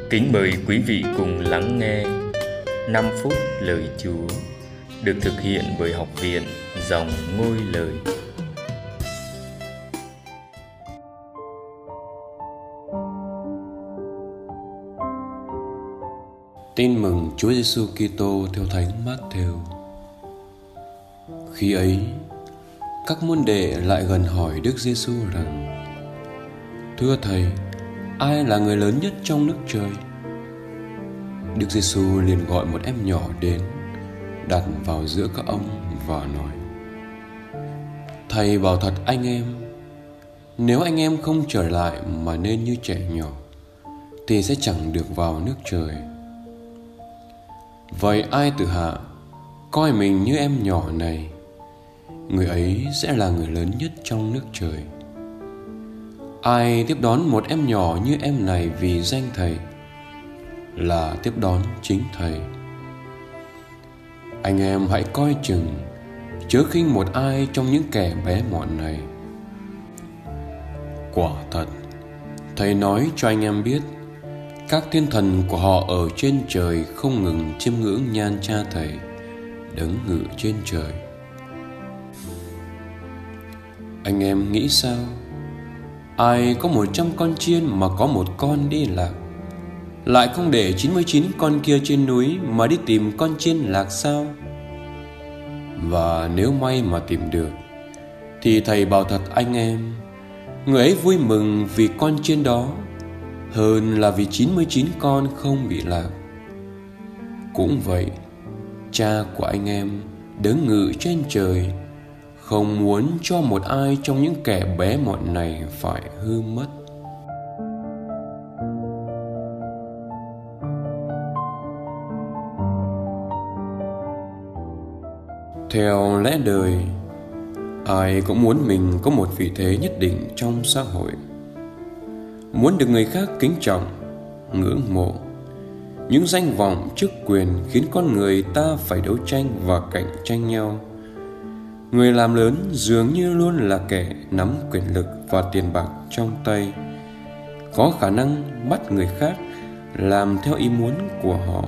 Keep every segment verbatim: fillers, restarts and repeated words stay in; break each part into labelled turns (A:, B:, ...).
A: Kính mời quý vị cùng lắng nghe năm phút lời Chúa được thực hiện bởi Học viện Dòng Ngôi Lời.
B: Tin mừng Chúa Giêsu Kitô theo Thánh Mát-thêu. Khi ấy, các môn đệ lại gần hỏi Đức Giêsu rằng: Thưa Thầy, ai là người lớn nhất trong nước trời? Đức Giêsu liền gọi một em nhỏ đến, đặt vào giữa các ông và nói: Thầy bảo thật anh em, nếu anh em không trở lại mà nên như trẻ nhỏ, thì sẽ chẳng được vào nước trời. Vậy ai tự hạ, coi mình như em nhỏ này, người ấy sẽ là người lớn nhất trong nước trời. Ai tiếp đón một em nhỏ như em này vì danh Thầy, là tiếp đón chính Thầy. Anh em hãy coi chừng, chớ khinh một ai trong những kẻ bé mọn này. Quả thật, Thầy nói cho anh em biết, các thiên thần của họ ở trên trời không ngừng chiêm ngưỡng nhan Cha Thầy, đấng ngự trên trời. Anh em nghĩ sao? Ai có một trăm con chiên mà có một con đi lạc, lại không để chín mươi chín con kia trên núi mà đi tìm con chiên lạc sao? Và nếu may mà tìm được, thì Thầy bảo thật anh em, người ấy vui mừng vì con chiên đó hơn là vì chín mươi chín con không bị lạc. Cũng vậy, Cha của anh em đấng ngự trên trời không muốn cho một ai trong những kẻ bé mọn này phải hư mất. Theo lẽ đời, ai cũng muốn mình có một vị thế nhất định trong xã hội, muốn được người khác kính trọng, ngưỡng mộ. Những danh vọng, chức quyền khiến con người ta phải đấu tranh và cạnh tranh nhau. Người làm lớn dường như luôn là kẻ nắm quyền lực và tiền bạc trong tay, có khả năng bắt người khác làm theo ý muốn của họ.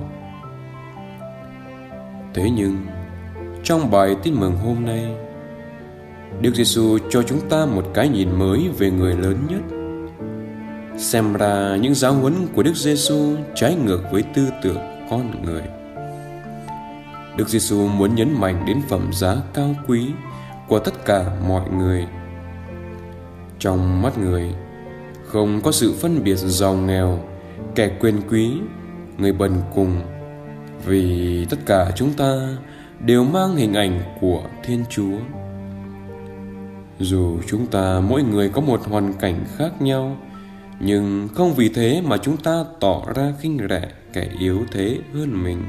B: Thế nhưng, trong bài tin mừng hôm nay, Đức Giêsu cho chúng ta một cái nhìn mới về người lớn nhất. Xem ra những giáo huấn của Đức Giêsu trái ngược với tư tưởng con người. Đức Giêsu muốn nhấn mạnh đến phẩm giá cao quý của tất cả mọi người. Trong mắt người, không có sự phân biệt giàu nghèo, kẻ quyền quý, người bần cùng, vì tất cả chúng ta đều mang hình ảnh của Thiên Chúa. Dù chúng ta mỗi người có một hoàn cảnh khác nhau, nhưng không vì thế mà chúng ta tỏ ra khinh rẻ kẻ yếu thế hơn mình.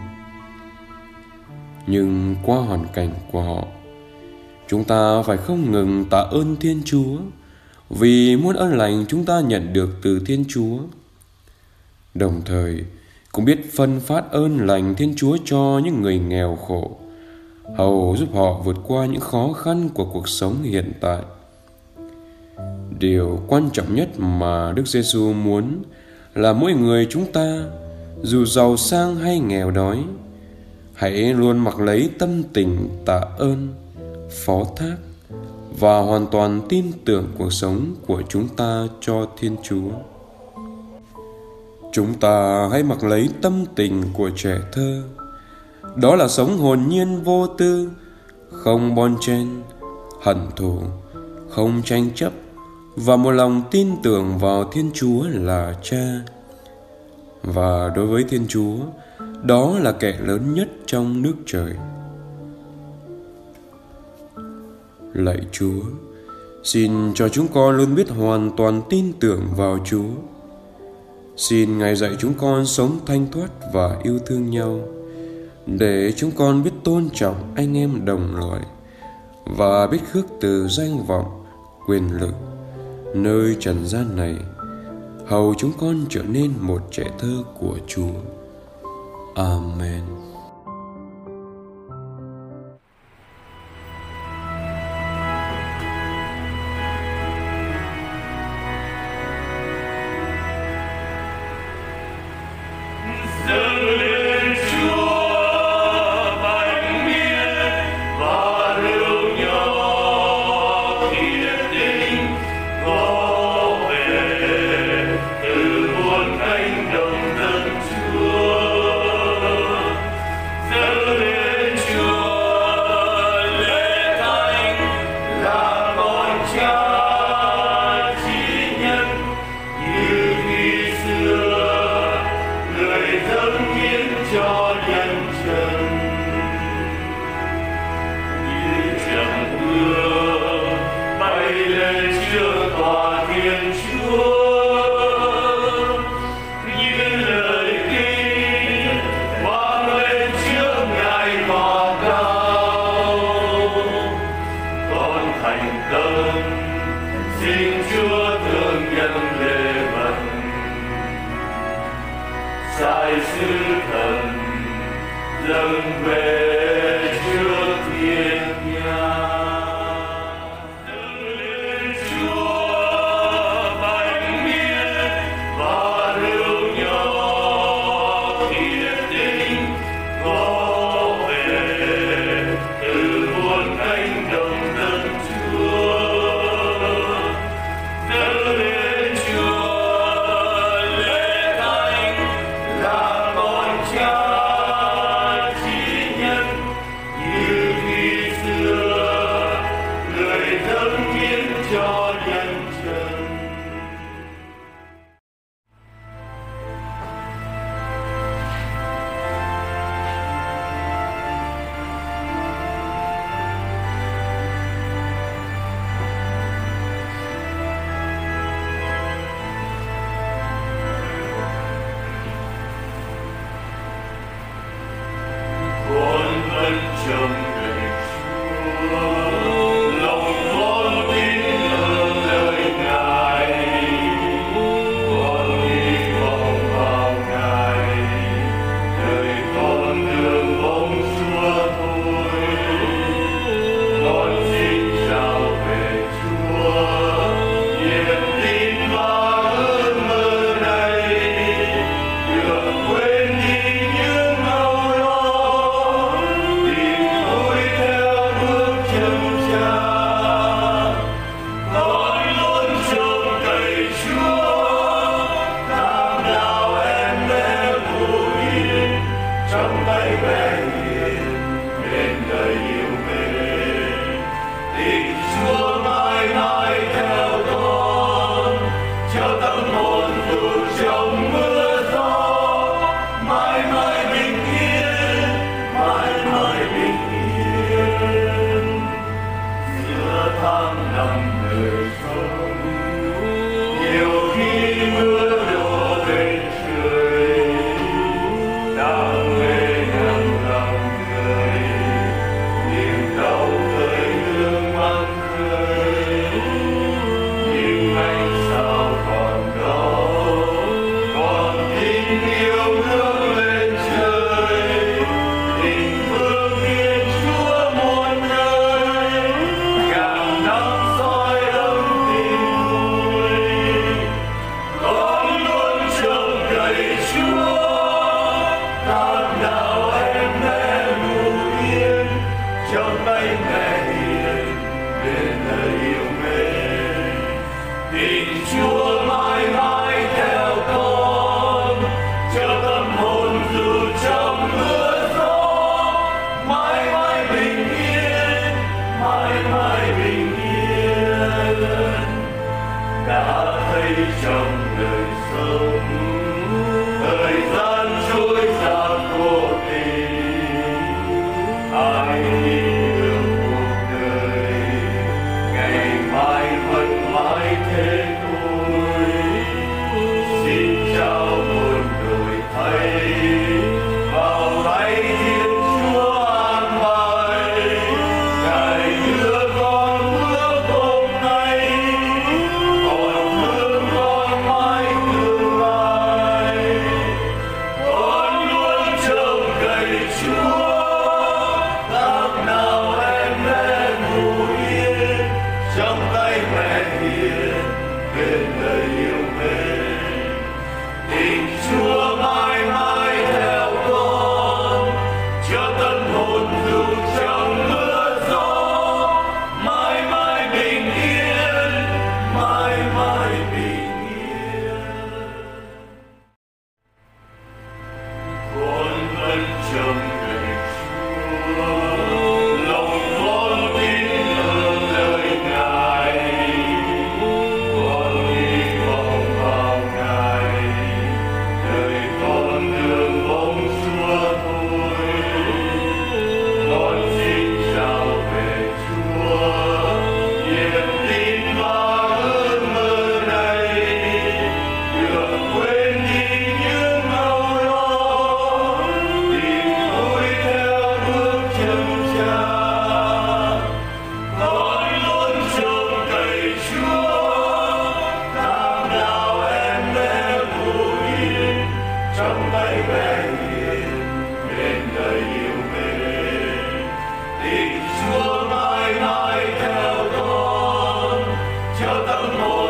B: Nhưng qua hoàn cảnh của họ, chúng ta phải không ngừng tạ ơn Thiên Chúa, vì muôn ơn lành chúng ta nhận được từ Thiên Chúa. Đồng thời cũng biết phân phát ơn lành Thiên Chúa cho những người nghèo khổ, hầu giúp họ vượt qua những khó khăn của cuộc sống hiện tại. Điều quan trọng nhất mà Đức Giêsu muốn là mỗi người chúng ta, dù giàu sang hay nghèo đói, hãy luôn mặc lấy tâm tình tạ ơn, phó thác và hoàn toàn tin tưởng cuộc sống của chúng ta cho Thiên Chúa. Chúng ta hãy mặc lấy tâm tình của trẻ thơ, đó là sống hồn nhiên vô tư, không bon chen, hận thù, không tranh chấp, và một lòng tin tưởng vào Thiên Chúa là Cha. Và đối với Thiên Chúa, đó là kẻ lớn nhất trong nước trời. Lạy Chúa, xin cho chúng con luôn biết hoàn toàn tin tưởng vào Chúa. Xin Ngài dạy chúng con sống thanh thoát và yêu thương nhau, để chúng con biết tôn trọng anh em đồng loại và biết khước từ danh vọng, quyền lực nơi trần gian này, hầu chúng con trở nên một trẻ thơ của Chúa. Amen.
C: tòa Thiên Chúa. Những lời kinh vang lên trước Ngài tòa cao. Con thành tâm xin Chúa thương nhân lễ vật. Sai sứ thần dâng về trước thiên nhang. Dâng lên Chúa bánh miên và rượu nho thiệt tình có về từ muôn cánh đồng dân Chúa. Dâng lên Chúa lễ thánh là con cha chi nhân như khi xưa người dâng hiến cho nhân dân. Con vẫn trông đợi Chúa, lòng con tin ở lời Ngài. Con hy vọng vào Ngài, đời con đường bóng xua thôi. Con xin chào về Chúa, niềm tin và ước mơ này được quên đi những âu lo, tìm vui theo bước chân cha. Con luôn trông cậy Chúa, tháng nào em bé ngủ yên trong tay mẹ hiền bên đời yêu mến. Tình Chúa mãi mãi theo con, cho tâm hồn dù trong mưa gió, mãi mãi bình yên, mãi mãi bình yên. Giữa tháng năm đời sống, nhiều khi mưa đổ về trời, đang mê nắng lòng người, niềm đau khơi nước mắt rơi. Nhưng anh sao còn đó, còn tin yêu nước lên trời. Tình thương Thiên Chúa muôn nơi, càng nắng soi ấm tình vui. Con luôn trông cậy Chúa, tháng nào em bé ngủ yên trong tay mẹ hiền bên lời yêu mến. Tình Chúa mãi mãi theo con, cho tâm hồn dù trong mưa gió, mãi mãi bình yên, mãi mãi bình yên. Đã thấy trong đời sống thời gian trôi xa vô tình, ai đi được cuộc đời ngày mai vẫn mãi thế thôi. Xin chào muôn đổi thay vào tay Thiên Chúa an bài. Ngài đưa con bước hôm nay, còn thương con mãi tương lai. Con luôn trông cậy Chúa, tháng nào em bé ngủ yên trong tay mẹ hiền bên lời yêu mến. Tình Chúa mãi mãi theo con, cho tâm hồn dù trong mưa gió, mãi mãi bình yên, mãi mãi bình yên. Con vẫn trông cậy Chúa, lòng con tin ở lời Ngài. Con hy mỗi